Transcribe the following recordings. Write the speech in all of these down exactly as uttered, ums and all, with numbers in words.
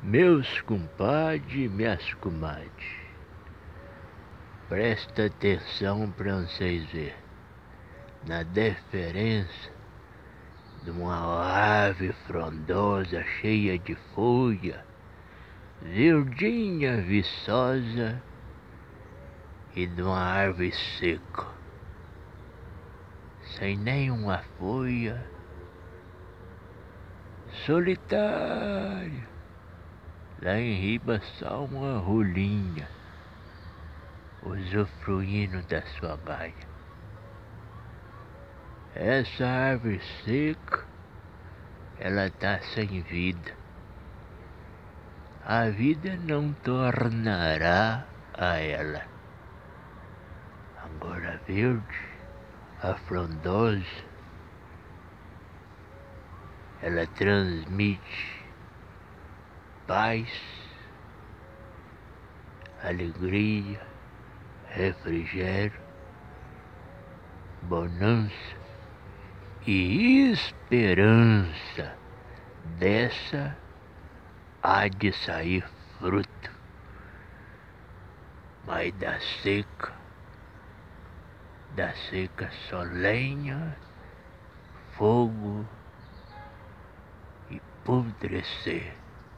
Meus compadres e minhas comadres, presta atenção para vocês verem na diferença de uma árvore frondosa, cheia de folha, verdinha, viçosa, e de uma árvore seca, sem nenhuma folha, solitária. Lá em riba só uma rolinha, usufruindo da sua galha. Essa árvore seca, ela tá sem vida. A vida não tornará a ela. Agora a verde, a frondosa, ela transmite paz, alegria, refrigério, bonança e esperança. Dessa há de sair fruto, mas da seca, da seca só lenha, fogo e apodrecer.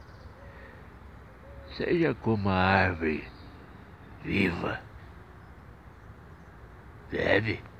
Seja como a árvore viva, bebe.